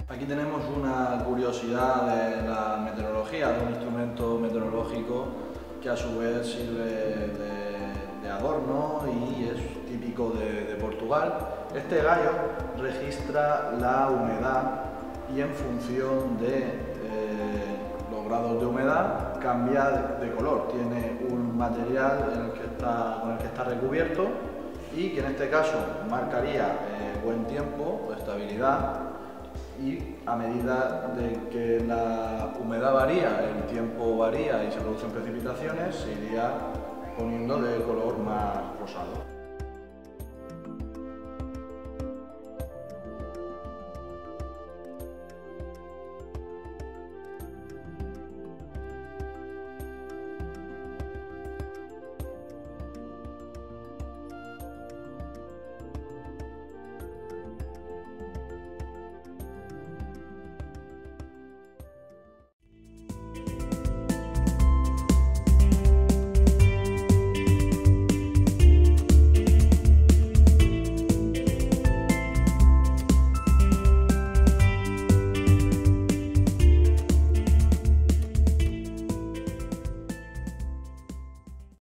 Aquí tenemos una curiosidad de la meteorología, de un instrumento meteorológico que a su vez sirve de adorno y es típico de Portugal. Este gallo registra la humedad y en función de los grados de humedad cambia de color. Tiene un material con el que está recubierto y que en este caso marcaría buen tiempo o estabilidad. Y a medida de que la humedad varía, el tiempo varía y se producen precipitaciones, se iría poniendo de color más rosado.